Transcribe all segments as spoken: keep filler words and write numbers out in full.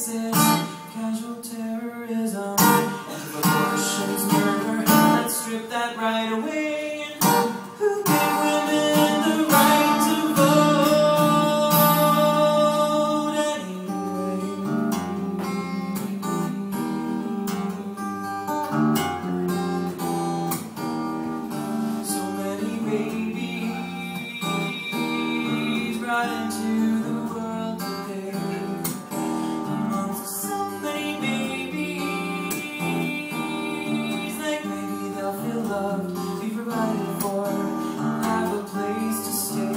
exist. Casual terrorism, abortion's murder. Let's strip that right away. Who gave women the right to vote anyway? So many babies brought into the world today. Amongst so many babies, like maybe they'll feel loved, be provided for, have a place to stay.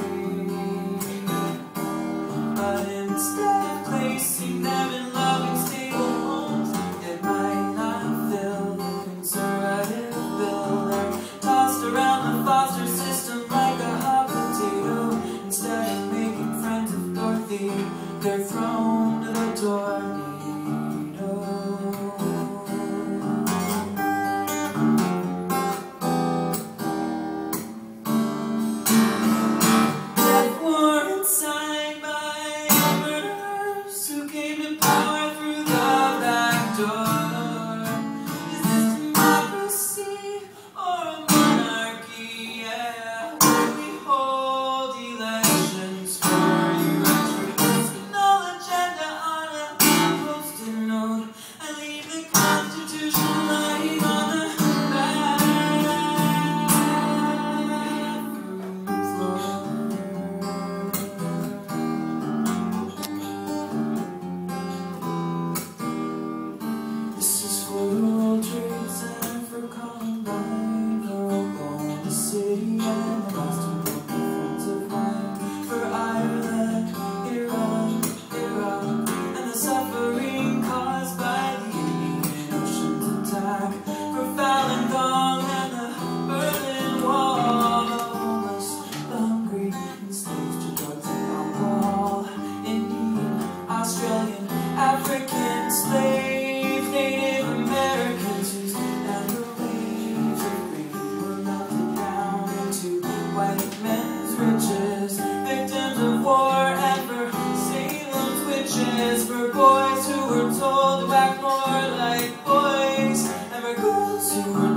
But instead of placing them in loving, stable homes, it might not fill the conservative bill. They're tossed around the foster system like a hot potato. Instead of making friends of Dorothy, they're thrown to the tornado. Death warrants signed by murderers who came to power through the back door. Is this democracy or a monarchy? Yeah, we hold elections for you experts with no agenda on a post-it note. I leave the Constitution lying on the bathroom floor. This is for the World Trade Center, for Columbine, for Oklahoma City and the Boston friends of mine, for Ireland, Iran, Iraq, and the suffering caused by the Indian Ocean's attack, for Falun Gong and the Berlin Wall, the homeless, the hungry, enslaved to drugs and alcohol, Indian, Australian, African slaves, Native Americans whose younger waves of greed were melted down into white men's riches, victims of war and for Salem's witches, for boys who were told to act more like boys, and for girls who were